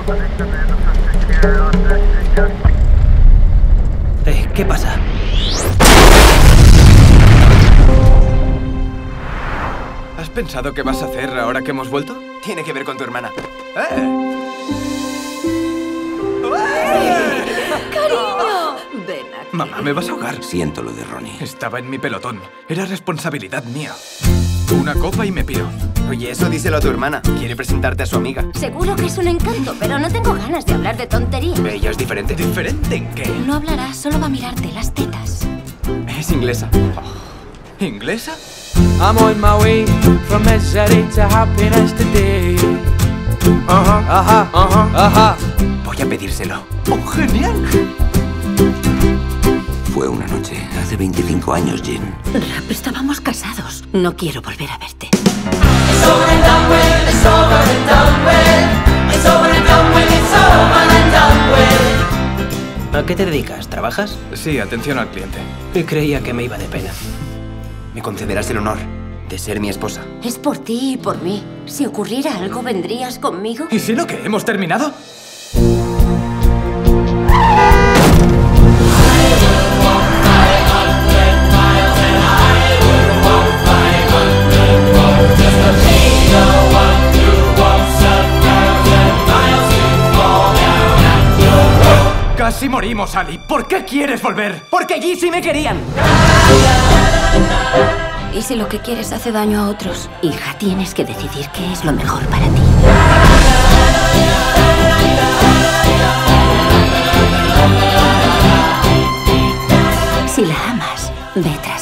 ¿Qué pasa? ¿Has pensado qué vas a hacer ahora que hemos vuelto? Tiene que ver con tu hermana. ¡Cariño! Ven aquí. Mamá, me vas a ahogar. Siento lo de Ronnie. Estaba en mi pelotón. Era responsabilidad mía. Una copa y me piro. Oye, eso díselo a tu hermana. Quiere presentarte a su amiga. Seguro que es un encanto, pero no tengo ganas de hablar de tonterías. Ella es diferente. ¿Diferente en qué? No hablará, solo va a mirarte las tetas. Es inglesa. ¿Inglesa? I'm on my way from misery to happiness today. Voy a pedírselo. ¡Oh, genial! Fue una noche, hace 25 años, Jim. Rap, estábamos casados. No quiero volver a verte. ¿A qué te dedicas? ¿Trabajas? Sí, atención al cliente. Y creía que me iba de pena. Me concederás el honor de ser mi esposa. Es por ti y por mí. Si ocurriera algo, ¿vendrías conmigo? ¿Y si no, qué? ¿Hemos terminado? Casi morimos, Ali. ¿Por qué quieres volver? Porque allí sí me querían. ¿Y si lo que quieres hace daño a otros? Hija, tienes que decidir qué es lo mejor para ti. Si la amas, ve tras